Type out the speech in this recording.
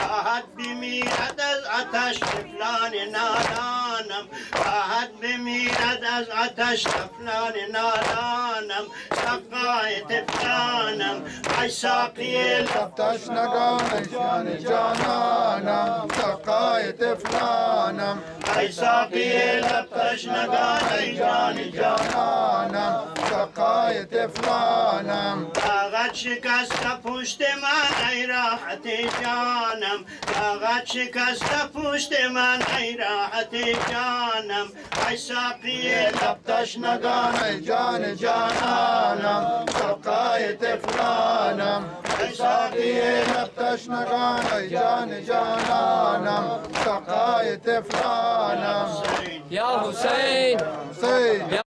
راحت بمیرد از آتش طفلان نادانم راحت بمیرد از آتش طفلان نادانم سقای طفلانم ای ساقی لب تشنگان ای جان جانانم سقای طفلانم ای ساقی لب تشنگان ای جان جانانم سقای طفلانم طاقت شکست پشت من ای راحت جانم طاقت شکست پشت من ای راحت جانم ای ساقی لب تشنگان ای جان جانانم سقای طفلانم ای ساقی لب تشنگان ای جان جانانم سقای طفلانم یا حسین حسین